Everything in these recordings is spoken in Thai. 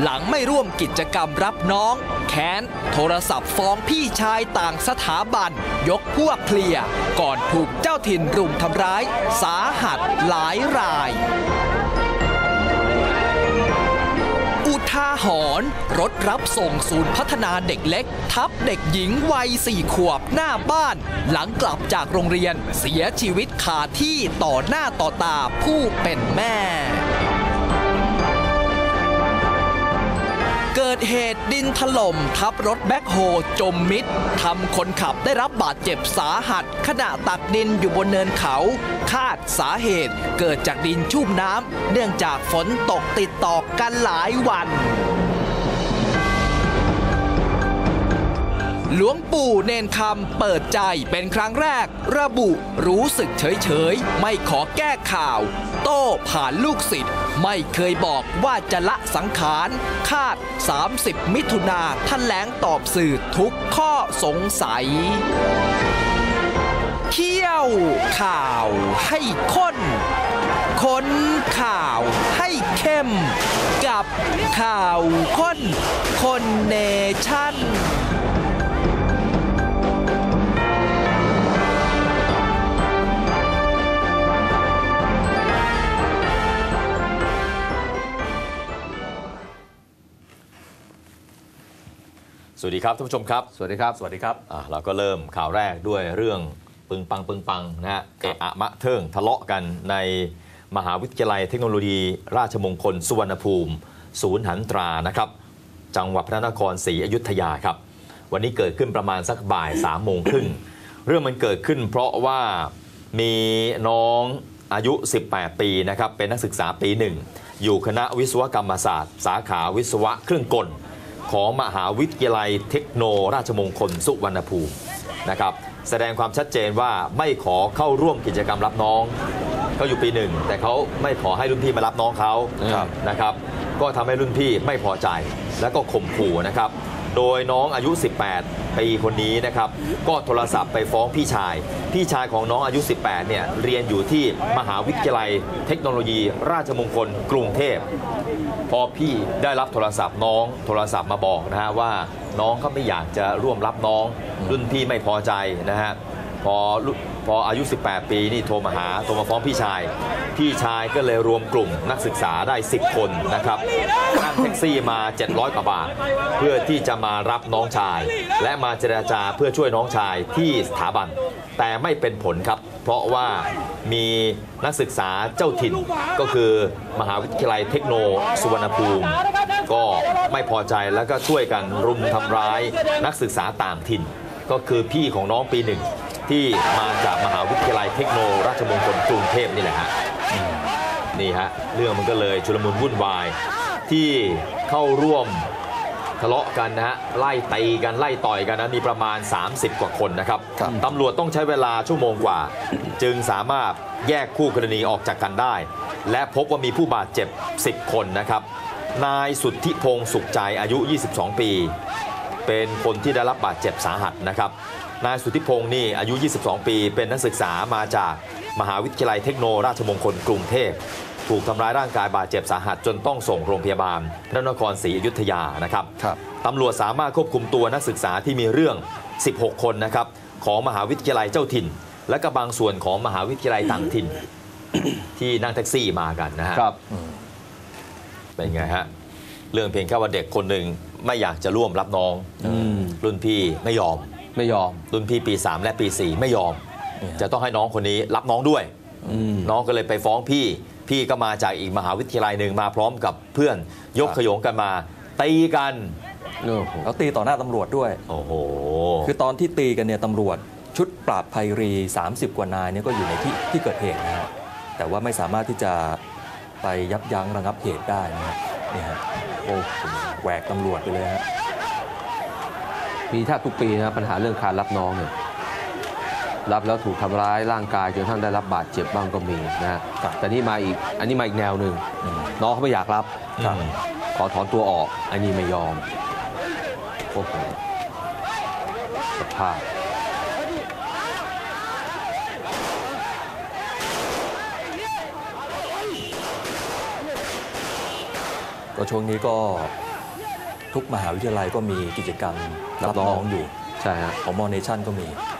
หลังไม่ร่วมกิจกรรมรับน้องแค้นโทรศัพท์ฟ้องพี่ชายต่างสถาบันยกพวกเคลียร์ก่อนถูกเจ้าถิ่นรุมทำร้ายสาหัสหลายรายอุทาหรณ์รถรับส่งศูนย์พัฒนาเด็กเล็กทับเด็กหญิงวัย4 ขวบหน้าบ้านหลังกลับจากโรงเรียนเสียชีวิตคาที่ต่อหน้าต่อตาผู้เป็นแม่เกิดเหตุดินถล่มทับรถแบ็คโฮจมมิดทำคนขับได้รับบาดเจ็บสาหัสขณะตักดินอยู่บนเนินเขาคาดสาเหตุเกิดจากดินชุ่มน้ำเนื่องจากฝนตกติดต่อกันหลายวันหลวงปู่เนนคำเปิดใจเป็นครั้งแรกระบุรู้สึกเฉยๆไม่ขอแก้ข่าวโต้ผ่านลูกศิษย์ไม่เคยบอกว่าจะละสังขารคาด30 มิถุนาแถลงตอบสื่อทุกข้อสงสัยเที่ยวข่าวให้ข้นค้นข่าวให้เข้มกับข่าวข้นคนเนชั่นสวัสดีครับท่านผู้ชมครับสวัสดีครับสวัสดีครับเราก็เริ่มข่าวแรกด้วยเรื่องปึงปังนะฮะเอะอะมะเทิงทะเลาะกันในมหาวิทยาลัยเทคโนโลยีราชมงคลสุวรรณภูมิศูนย์หันตรานะครับจังหวัดพระนครศรีอยุธยาครับวันนี้เกิดขึ้นประมาณสักบ่าย3 โมงครึ่งเรื่องมันเกิดขึ้นเพราะว่ามีน้องอายุ18 ปีนะครับเป็นนักศึกษาปี 1อยู่คณะวิศวกรรมศาสตร์สาขาวิศวะเครื่องกลของมหาวิทยาลัยเทคโนราชมงคลสุวรรณภูมินะครับแสดงความชัดเจนว่าไม่ขอเข้าร่วมกิจกรรมรับน้องเขาอยู่ปี 1แต่เขาไม่ขอให้รุ่นพี่มารับน้องเขานะครับก็ทำให้รุ่นพี่ไม่พอใจแล้วก็ข่มขู่นะครับโดยน้องอายุ18 ปีคนนี้นะครับก็โทรศัพท์ไปฟ้องพี่ชายของน้องอายุ18เนี่ยเรียนอยู่ที่มหาวิทยาลัยเทคโนโลยีราชมงคลกรุงเทพพอพี่ได้รับโทรศัพท์น้องโทรศัพท์มาบอกนะฮะว่าน้องเขาไม่อยากจะร่วมรับน้องรุ่นพี่ไม่พอใจนะฮะพออายุ18 ปีนี่โทรมาฟ้องพี่ชายก็เลยรวมกลุ่มนักศึกษาได้10 คนนะครับนั่งแท็กซี่มา700 กว่าบาทเพื่อที่จะมารับน้องชายและมาเจรจาเพื่อช่วยน้องชายที่สถาบันแต่ไม่เป็นผลครับเพราะว่ามีนักศึกษาเจ้าถิ่นก็คือมหาวิทยาลัยเทคโนสุวรรณภูมิก็ไม่พอใจแล้วก็ช่วยกันรุมทำร้ายนักศึกษาต่างถิ่นก็คือพี่ของน้องปี 1ที่มาจากมหาวิทยาลัยเทคโนราชมงคลกรุงเทพนี่แหละฮะนี่ฮะเรื่องมันก็เลยชุลมุนวุ่นวายที่เข้าร่วมทะเลาะกันนะฮะไล่ตีกันไล่ต่อยกันนะมีประมาณ30 กว่าคนนะครับตำรวจต้องใช้เวลาชั่วโมงกว่าจึงสามารถแยกคู่กรณีออกจากกันได้และพบว่ามีผู้บาดเจ็บ10 คนนะครับนายสุทธิพงษ์สุขใจอายุ22 ปีเป็นคนที่ได้รับบาดเจ็บสาหัสนะครับนายสุทธิพงษ์นี่อายุ22 ปีเป็นนักศึกษามาจากมหาวิทยาลัยเทคโนราชมงคลกรุงเทพถูกทำร้ายร่างกายบาดเจ็บสาหัสจนต้องส่งโรงพยาบาลพระนครศรีอยุธยานะครับตำรวจสามารถควบคุมตัวนักศึกษาที่มีเรื่อง16 คนนะครับของมหาวิทยาลัยเจ้าถิ่นและก็บางส่วนของมหาวิทยาลัยต่างถิ่น ที่นั่งแท็กซี่มากันนะฮะเป็นไงฮะเรื่องเพียงแค่ว่าเด็กคนหนึ่งไม่อยากจะร่วมรับน้องรุ่นพี่ไม่ยอมรุ่นพี่ปี 3และปี 4ไม่ยอมจะต้องให้น้องคนนี้รับน้องด้วยน้องก็เลยไปฟ้องพี่ก็มาจากอีกมหาวิทยาลัยหนึ่งมาพร้อมกับเพื่อนยกขยงกันมาตีกันแล้วตีต่อหน้าตำรวจด้วยโอ้โหคือตอนที่ตีกันเนี่ยตำรวจชุดปราบภัยรี30 กว่านายเนี่ยก็อยู่ในที่เกิดเหตุนะฮะแต่ว่าไม่สามารถที่จะไปยับยั้งระงับเหตุได้นะนี่ฮะโอ้แหวกตำรวจไปเลยฮะมีแทบทุกปีนะปัญหาเรื่องการรับน้องเนี่ยรับแล้วถูกทำร้ายร่างกายจนท่านได้รับบาดเจ็บบ้างก็มีนะแต่นี่มาอีกอันนี้มาอีกแนวหนึ่งน้องเขาไม่อยากรับขอถอนตัวออกอันนี้ไม่ยอมโอ้โหสภาพก็ช่วงนี้ก็ทุกมหาวิทยาลัยก็มีกิจกรรมรับน้องอยู่ใช่ฮะของมอเนชั่นก็มี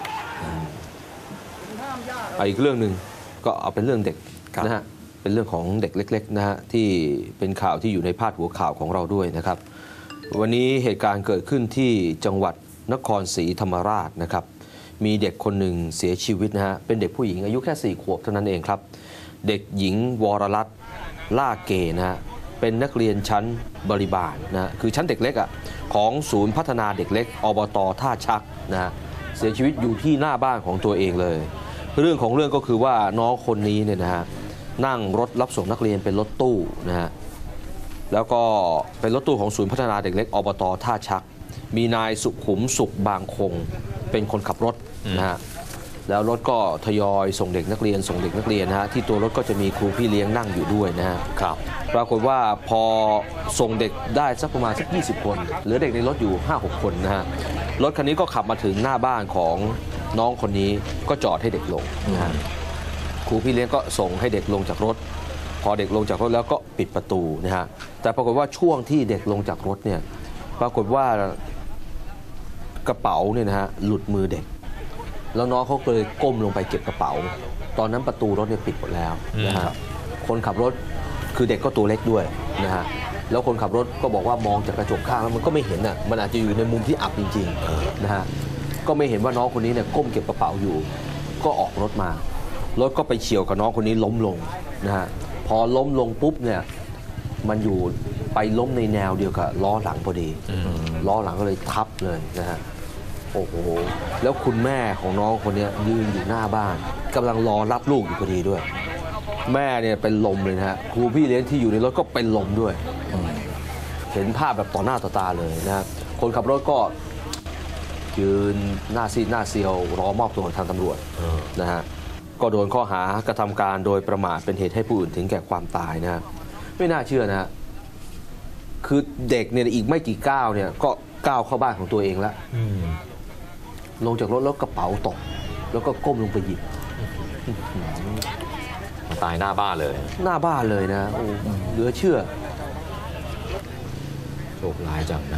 อีกเรื่องหนึ่งก็เอาเป็นเรื่องเด็กครับนะฮะเป็นเรื่องของเด็กเล็กๆนะฮะที่เป็นข่าวที่อยู่ในพาดหัวข่าวของเราด้วยนะครับ วันนี้เหตุการณ์เกิดขึ้นที่จังหวัดนครศรีธรรมราชนะครับมีเด็กคนหนึ่งเสียชีวิตนะฮะเป็นเด็กผู้หญิงอายุแค่4 ขวบเท่านั้นเองครับเด็กหญิงวรรัตน์ล่าเกนะฮะเป็นนักเรียนชั้นบริบาลนะคือชั้นเด็กเล็กอ่ะของศูนย์พัฒนาเด็กเล็กอบต.ท่าชักนะฮะเสียชีวิตอยู่ที่หน้าบ้านของตัวเองเลยเรื่องของเรื่องก็คือว่าน้องคนนี้เนี่ยนะฮะนั่งรถรับส่งนักเรียนเป็นรถตู้นะฮะแล้วก็เป็นรถตู้ของศูนย์พัฒนาเด็กเล็กอบต.ท่าชักมีนายสุขุมสุขบางคงเป็นคนขับรถนะฮะแล้วรถก็ทยอยส่งเด็กนักเรียนนะฮะที่ตัวรถก็จะมีครูพี่เลี้ยงนั่งอยู่ด้วยนะฮะครับปรากฏว่าพอส่งเด็กได้สักประมาณสัก20 คนเหลือเด็กในรถอยู่ 5-6 คนนะฮะรถคันนี้ก็ขับมาถึงหน้าบ้านของน้องคนนี้ก็จอดให้เด็กลงนะฮะครูพี่เลี้ยงก็ส่งให้เด็กลงจากรถพอเด็กลงจากรถแล้วก็ปิดประตูนะฮะแต่ปรากฏว่าช่วงที่เด็กลงจากรถเนี่ยปรากฏว่ากระเป๋าเนี่ยนะฮะหลุดมือเด็กแล้วน้องเขาเลยก้มลงไปเก็บกระเป๋าตอนนั้นประตูรถเนี่ยปิดหมดแล้วนะฮะคนขับรถคือเด็กก็ตัวเล็กด้วยนะฮะแล้วคนขับรถก็บอกว่ามองจากกระจกข้างแล้วมันก็ไม่เห็นอ่ะมันอาจจะอยู่ในมุมที่อับจริงๆนะฮะก็ไม่เห็นว่าน้องคนนี้เนี่ยก้มเก็บกระเป๋าอยู่ก็ออกรถมารถก็ไปเฉี่ยวกับน้องคนนี้ล้มลงนะฮะพอล้มลงปุ๊บเนี่ยมันอยู่ไปล้มในแนวเดียวกับล้อหลังพอดีล้อหลังก็เลยทับเลยนะฮะโอ้โหแล้วคุณแม่ของน้องคนนี้ยืนอยู่หน้าบ้านกำลังรอรับลูกอยู่พอดีด้วยแม่เนี่ยเป็นลมเลยนะฮะครูพี่เลี้ยงที่อยู่ในรถก็เป็นลมด้วยเห็นภาพแบบต่อหน้าต่อตาเลยนะคนขับรถก็ยืนหน้าซีดหน้าเซียวรอมอบตัวกับทางตำรวจนะฮะก็โดนข้อหากระทำการโดยประมาทเป็นเหตุให้ผู้อื่นถึงแก่ความตายนะฮะไม่น่าเชื่อนะฮะคือเด็กเนี่ยอีกไม่กี่ก้าวเนี่ยก็ก้าวเข้าบ้านของตัวเองแล้วลงจากรถแล้วกระเป๋าตกแล้วก็ก้มลงไปหยิบตายหน้าบ้านเลยหน้าบ้านเลยนะโอ้เหลือเชื่อโชคร้ายจังนะ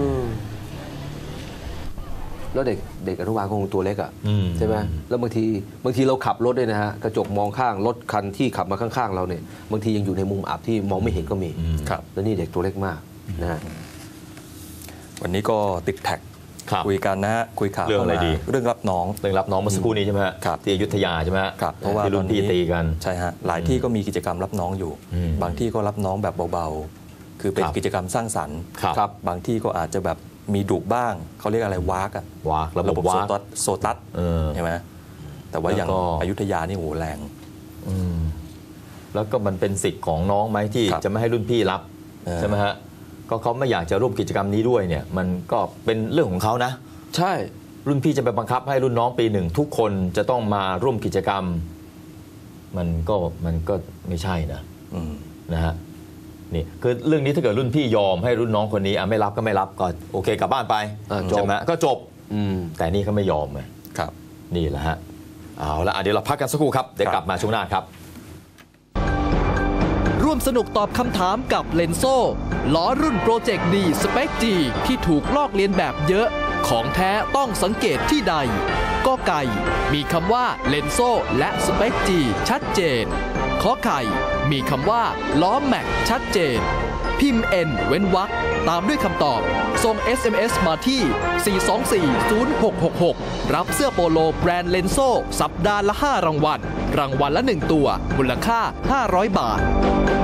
แล้วเด็กอนุบาลคงตัวเล็กอ่ะใช่ไหมแล้วบางทีเราขับรถด้วยนะฮะกระจกมองข้างรถคันที่ขับมาข้างๆเราเนี่ยบางทียังอยู่ในมุมอับที่มองไม่เห็นก็มีครับแล้วนี่เด็กตัวเล็กมากนะฮะวันนี้ก็ติดแท็กคุยกันนะฮะคุยข่าวเรื่องอะไรดีเรื่องรับน้องเมื่อสักครู่นี้ใช่ไหมครับที่อยุธยาใช่ไหมครับเพราะว่ารุ่นพี่ตีกันใช่ฮะหลายที่ก็มีกิจกรรมรับน้องอยู่บางที่ก็รับน้องแบบเบาๆคือเป็นกิจกรรมสร้างสรรค์ครับบางที่ก็อาจจะแบบมีดุบ้างเขาเรียกอะไรวากอะระบบโซตัสใช่ไหมแต่ว่าอย่างอยุธยานี่โหแรงแล้วก็มันเป็นสิทธิ์ของน้องไหมที่จะไม่ให้รุ่นพี่รับใช่ไหมฮะก็เขาไม่อยากจะร่วมกิจกรรมนี้ด้วยเนี่ยมันก็เป็นเรื่องของเขานะใช่รุ่นพี่จะไปบังคับให้รุ่นน้องปีหนึ่งทุกคนจะต้องมาร่วมกิจกรรมมันก็ไม่ใช่นะฮะนี่คือเรื่องนี้ถ้าเกิดรุ่นพี่ยอมให้รุ่นน้องคนนี้ไม่รับก็ไม่รับก็โอเคกลับบ้านไปใช่ไหมก็จบแต่นี่เขาไม่ยอมไงครับนี่แหละฮะเอาละเดี๋ยวเราพักกันสักครู่ครับเดี๋ยวกลับมาช่วงหน้าครับร่วมสนุกตอบคำถามกับเลนโซ่ล้อรุ่นโปรเจกต์ดีสเปคจีที่ถูกลอกเลียนแบบเยอะของแท้ต้องสังเกตที่ใดก็ไก่มีคำว่าเลนโซ่และสเปคจีชัดเจนขอไข่มีคำว่าล้อแม็กชัดเจนพิมพ์ N เว้นวรรคตามด้วยคำตอบส่ง SMS มาที่ 4240666 รับเสื้อโปโลแบรนด์เลนโซ่สัปดาห์ละ5 รางวัลรางวัลละ1 ตัวมูลค่า500 บาท